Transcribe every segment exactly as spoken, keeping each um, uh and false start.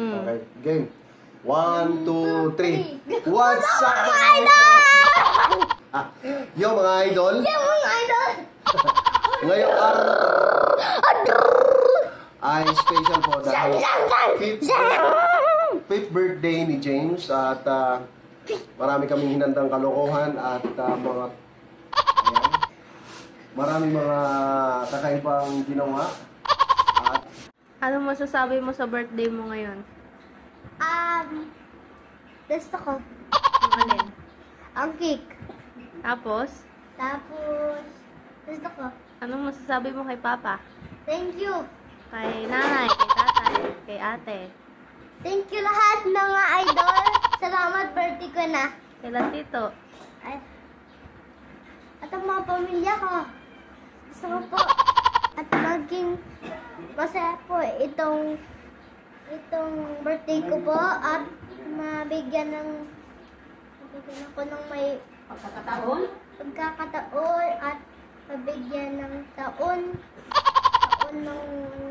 Mm. Okay, game. One, two, three. What's up, mga idol? Ah, yo, mga idol. Yo, mga idol. Ngayong araw ay special po dahil fifth, fifth birthday ni James at uh, marami kaming hinandang kalokohan at uh, mga ayan, maraming mga kakaibang ginawa. At ano masasabi mo sa birthday mo ngayon? Um, gusto ko. Ang alin? Ang cake. Tapos, Tapos, gusto ko. anong masasabi mo kay Papa? Thank you. Kay nanay, kay tatay, kay ate, Thank you lahat mga idol. Salamat, birthday ko na. kay tito. Ay, at ang mga pamilya ko. Gusto ko po. At maging masaya po itong itong birthday ko po at mabigyan ng mabigyan ako ng may Pagkakataon? pagkakataon at mabigyan ng taon taon ng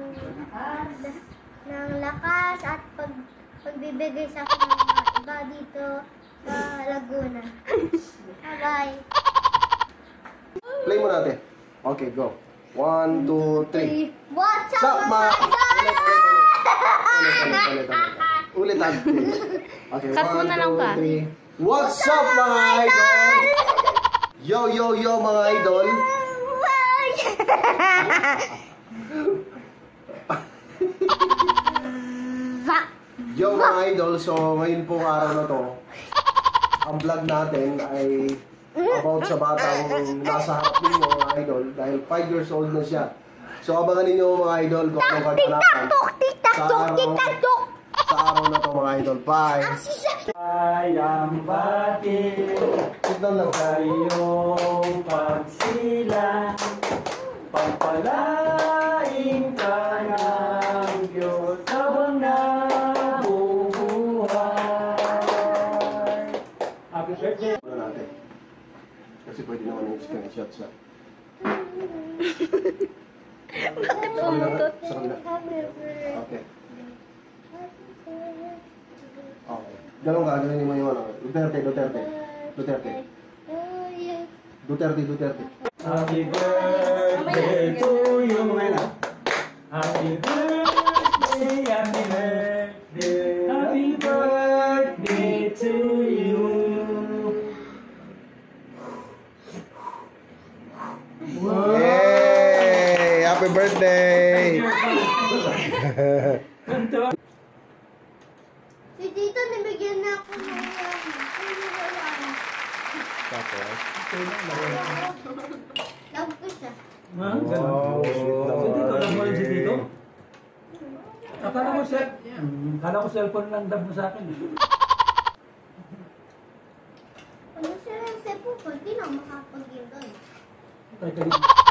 ng lakas at pag pagbibigay sa akin ng mga iba dito sa Laguna. Bye. play mo natin. Okay, go. One, two, three. What's Sup, up, mga... mga Ulit, ulit, ulit. Ulit, ulit, ulit, ulit. Ulit, ulit. Okay, Cut mo one, na lang two, pa. three. What's up, mga idol? Yo, yo, yo, mga idol. Yo, mga idol. So, ngayon pong araw na to, ang vlog natin ay about sa batang nasa harap ninyo, mga idol. Dahil five years old na siya. So, abangan ninyo, mga idol, kung anong kaganapan sa araw, sa araw na to, mga idol. Bye! Ayang bati Tignan lang. sa iyong pagsila, pagpalain ka ng Diyos habang nabubuhay. Happy birthday! Ano natin? Kasi pwede naman yung screenshot sa... Bakit Sa kabila. pumutot? Sa kabila. Okay. Okay. Ganun ka, ganun mo yung ano. Duterte, Duterte. Duterte. Duterte, Duterte. Happy birthday to you, Mena. Happy birthday, happy birthday, happy birthday to you. Yay! Happy birthday! Si Tito, nabigyan na ako ng Tapos? love ko siya. Ha? Wow, sweet naman. Si Tito, alam mo rin si Tito? Akala ko cell, akala ko cellphone lang dab mo sa akin. Ano siya yung sepo ko? Hindi na makapag-game doon. Tay, tay.